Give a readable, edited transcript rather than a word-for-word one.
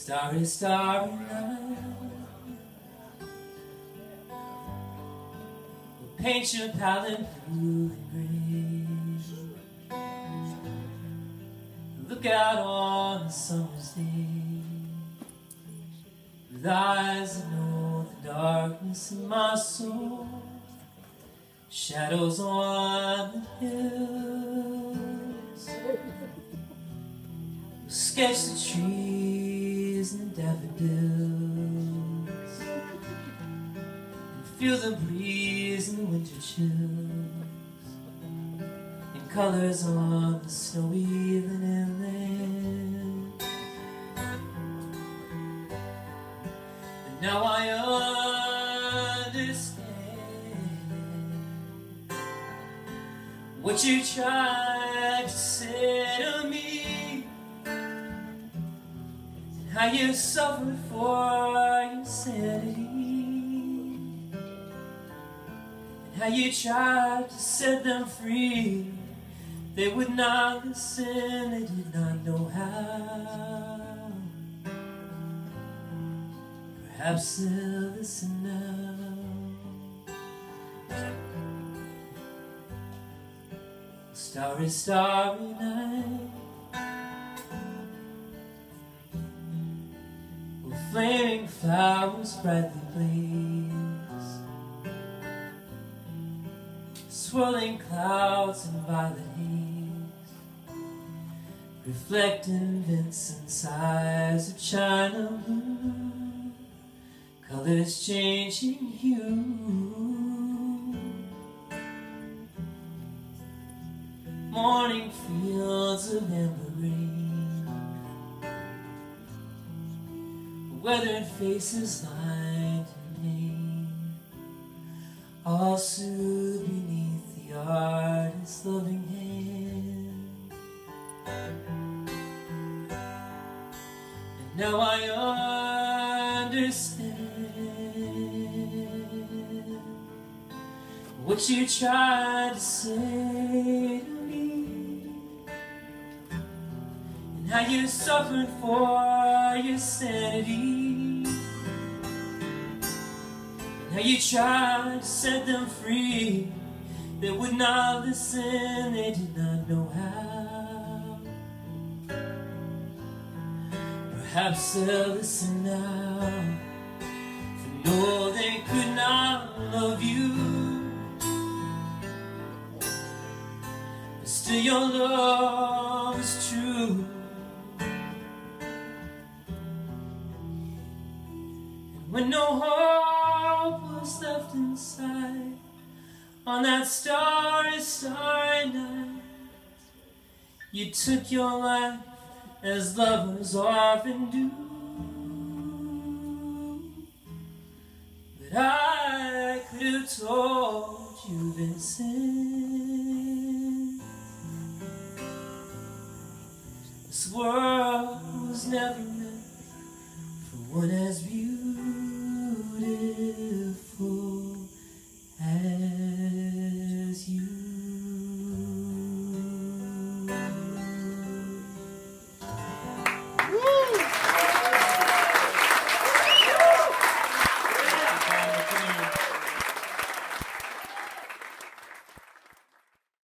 Starry, starry night, we'll paint your palette blue and gray. Look out on a summer's day, with eyes that know the darkness in my soul. Shadows on the hills, we'll sketch the trees and daffodils, and feel the breeze and the winter chills, and colors on the snowy linen land. And now I understand what you tried to say to me, and how you suffered for your sanity, and how you tried to set them free. They would not listen, they did not know how. Perhaps they'll listen now. Starry, starry night, where flaming flowers brightly blaze, swirling clouds in violet haze, reflecting Vincent's eyes of china blue, colors changing hue. Morning fields of amber rain, weathered faces lined in pain, all soothed beneath the artist's loving hand. And now I understand what you tried to say to me, how you suffered for your sanity, and how you tried to set them free. They would not listen, they did not know how. Perhaps they'll listen now, for no, they could not love you, but still your love is true. When no hope was left inside, on that starry, starry night, you took your life as lovers often do. But I could have told you, Vincent, this world was never meant for one as beautiful